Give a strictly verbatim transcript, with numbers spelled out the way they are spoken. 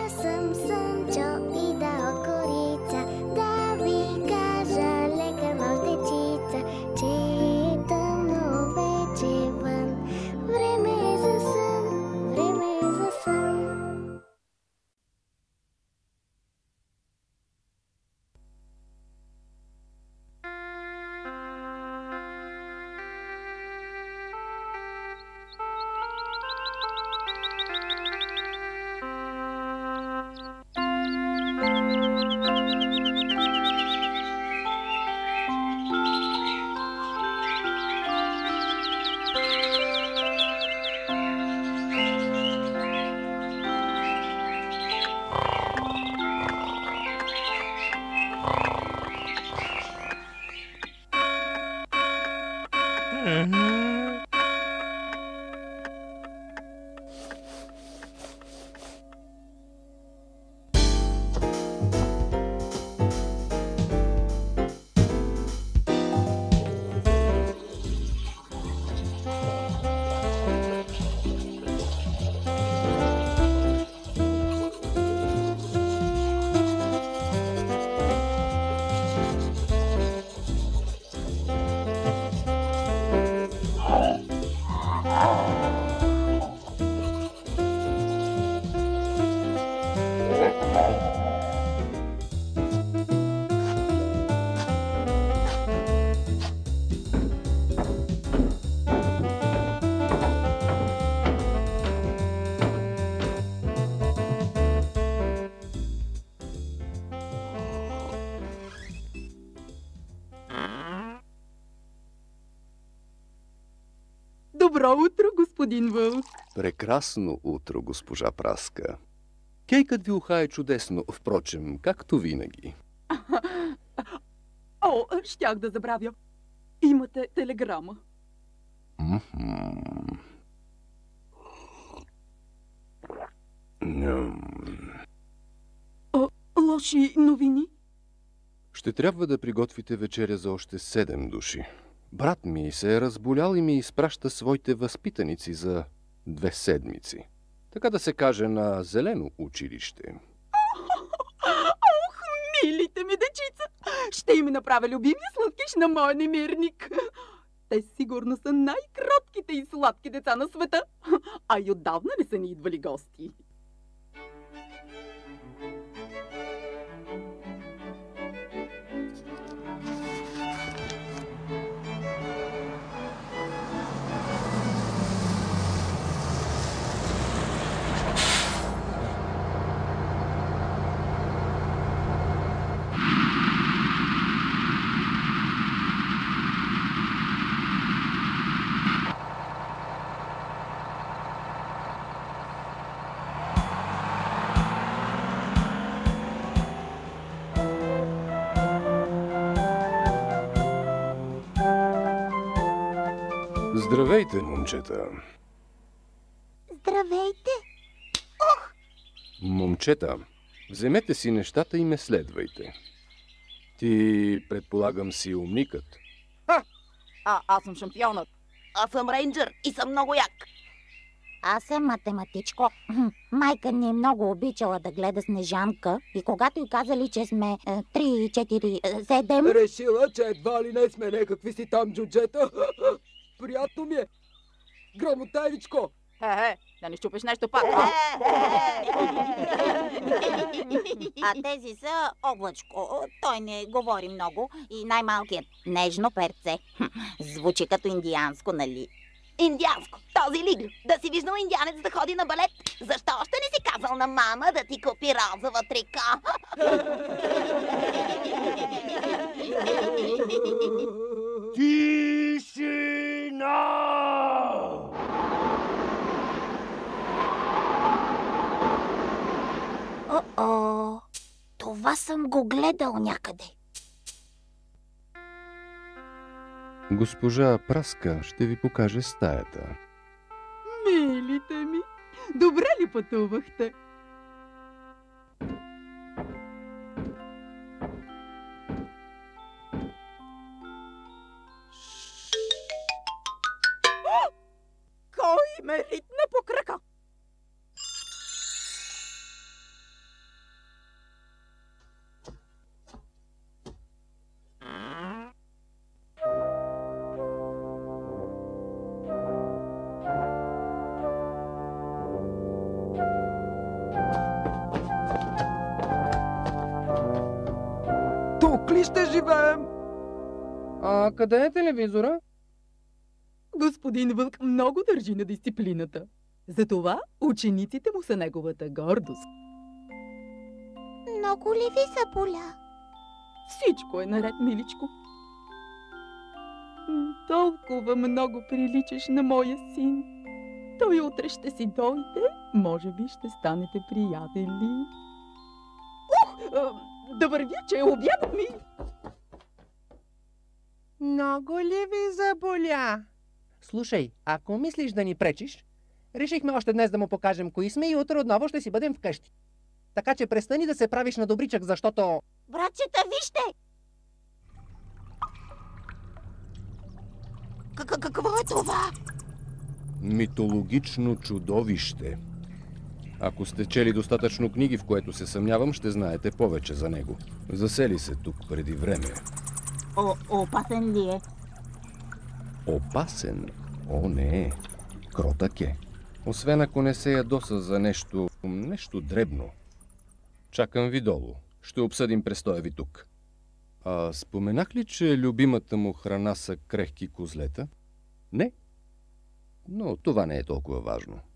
съм Слънчо и да околица, да ви кажа лека нощ дечица, че е тъмно вече вън. Време е за сън, време е за сън. Добро утро, господин Вълк. Прекрасно утро, госпожа Праска. Кейкът ви ухае чудесно, впрочем, както винаги. О, щях да забравя. Имате телеграма. М-м. Ням. О, лоши новини? Ще трябва да приготвите вечеря за още седем души. Брат ми се е разболял и ми изпраща своите възпитаници за две седмици. Така да се каже, на зелено училище. Ох, милите ми дечица! Ще им направя любимия сладкиш на моя немирник. Те сигурно са най-кротките и сладки деца на света. А и отдавна не са ни идвали гости. Здравейте, момчета. Здравейте! Момчета, вземете си нещата и ме следвайте. Ти, предполагам, си умникът. А, а аз съм шампионът. Аз съм рейнджър и съм много як. Аз съм математичко. Майка ни е много обичала да гледа Снежанка и когато й казали, че сме три, четири, седем... Решила, че едва ли не сме някакви си там джуджета. Приятно ми е. Грамотевичко! Е, е, да не щупиш нещо пак. А тези са Облачко. Той не говори много и най-малкият нежно перце. Звучи като индианско, нали? Индианско, този лиглю. Да си виждал индианец да ходи на балет. Защо още не си казал на мама да ти купи розова трико? Тишина! О-о, това съм го гледал някъде. Госпожа Праска ще ви покаже стаята. Милите ми, добре ли пътувахте? О! Кой ме ритна по крака? ли ще живеем? А къде е телевизора? Господин Вълк много държи на дисциплината. Затова учениците му са неговата гордост. Много ли ви заболя? Всичко е наред, миличко. М, Толкова много приличаш на моя син. Той утре ще си дойде, може би ще станете приятели. Ух, а, да вървя, че е обядът ми. Много ли ви заболя? Слушай, ако мислиш да ни пречиш, решихме още днес да му покажем кои сме и утре отново ще си бъдем вкъщи. Така че престани да се правиш на добричък, защото... Братчета, вижте! Какво е това? Митологично чудовище. Ако сте чели достатъчно книги, в което се съмнявам, ще знаете повече за него. Засели се тук преди време. О, опасен ли е? Опасен? О, не. Кротък е. Освен ако не се ядоса за нещо... нещо дребно. Чакам ви долу. Ще обсъдим престоя ви тук. А споменах ли, че любимата му храна са крехки козлета? Не. Но това не е толкова важно.